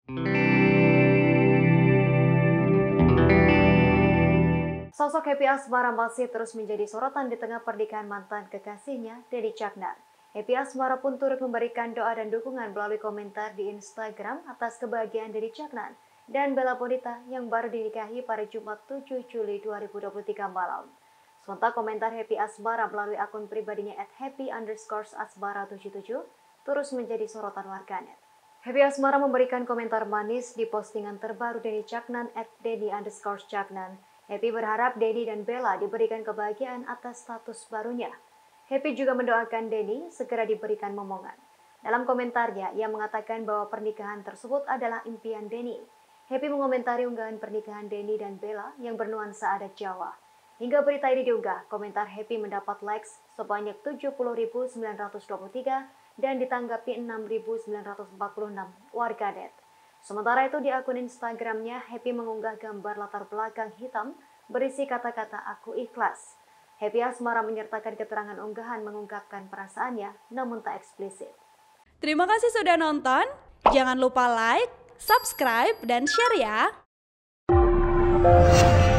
Sosok Happy Asmara masih terus menjadi sorotan di tengah pernikahan mantan kekasihnya, Denny Caknan. Happy Asmara pun turut memberikan doa dan dukungan melalui komentar di Instagram atas kebahagiaan Denny Caknan dan Bella Bonita yang baru dinikahi pada Jumat 7 Juli 2023 malam. Sontak komentar Happy Asmara melalui akun pribadinya @happy_asmara77 terus menjadi sorotan warganet. Happy Asmara memberikan komentar manis di postingan terbaru Denny Caknan @denny_caknan. Happy berharap Denny dan Bella diberikan kebahagiaan atas status barunya. Happy juga mendoakan Denny segera diberikan momongan. Dalam komentarnya, ia mengatakan bahwa pernikahan tersebut adalah impian Denny. Happy mengomentari unggahan pernikahan Denny dan Bella yang bernuansa adat Jawa. Hingga berita ini diunggah, komentar Happy mendapat likes sebanyak 70.923 dan ditanggapi 6.946 warganet. Sementara itu di akun Instagramnya, Happy mengunggah gambar latar belakang hitam berisi kata-kata "Aku ikhlas". Happy Asmara menyertakan keterangan unggahan mengungkapkan perasaannya namun tak eksplisit. Terima kasih sudah nonton. Jangan lupa like, subscribe, dan share ya.